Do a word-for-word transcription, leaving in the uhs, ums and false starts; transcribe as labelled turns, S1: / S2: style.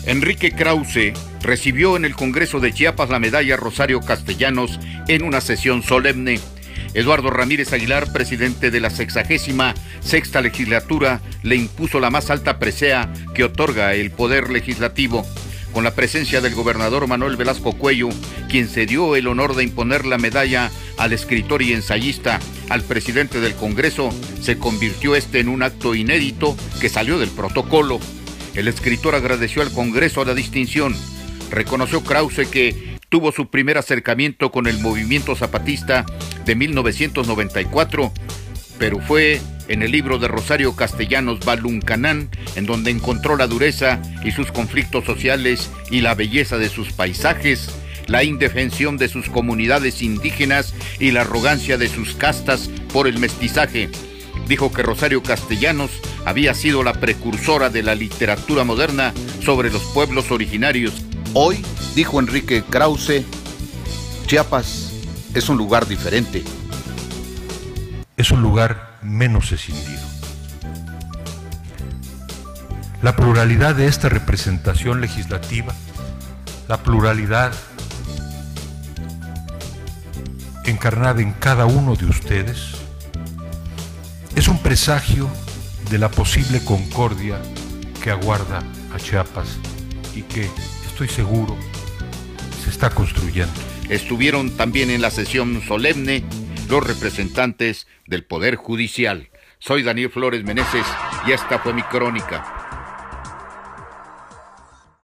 S1: Enrique Krause recibió en el Congreso de Chiapas la medalla Rosario Castellanos en una sesión solemne. Eduardo Ramírez Aguilar, presidente de la sexagésima sexta legislatura, le impuso la más alta presea que otorga el Poder Legislativo, con la presencia del gobernador Manuel Velasco Cuello, quien se dio el honor de imponer la medalla al escritor y ensayista. Al presidente del Congreso se convirtió este en un acto inédito que salió del protocolo. El escritor agradeció al Congreso la distinción. Reconoció Krause que tuvo su primer acercamiento con el movimiento zapatista de mil novecientos noventa y cuatro, pero fue en el libro de Rosario Castellanos Baluncanán en donde encontró la dureza y sus conflictos sociales y la belleza de sus paisajes, la indefensión de sus comunidades indígenas y la arrogancia de sus castas por el mestizaje. Dijo que Rosario Castellanos había sido la precursora de la literatura moderna sobre los pueblos originarios. Hoy, dijo Enrique Krause, Chiapas es un lugar diferente.
S2: Es un lugar menos escindido. La pluralidad de esta representación legislativa, la pluralidad encarnada en cada uno de ustedes, es un presagio de la posible concordia que aguarda a Chiapas y que, estoy seguro, se está construyendo.
S1: Estuvieron también en la sesión solemne los representantes del Poder Judicial. Soy Daniel Flores Meneses y esta fue mi crónica.